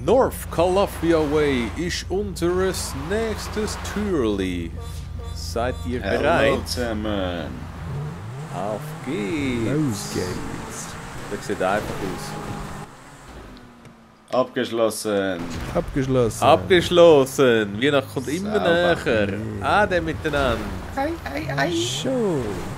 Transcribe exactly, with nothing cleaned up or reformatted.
North Calafia Way ist unseres nächstes Türli. Seid ihr Hallo bereit? zusammen. Auf geht's. Los geht's. Das sieht einfach aus. Abgeschlossen. Abgeschlossen. Abgeschlossen. Weihnachten kommt immer Sauber. näher. Ade miteinander. Ei, ei, ei. Schon.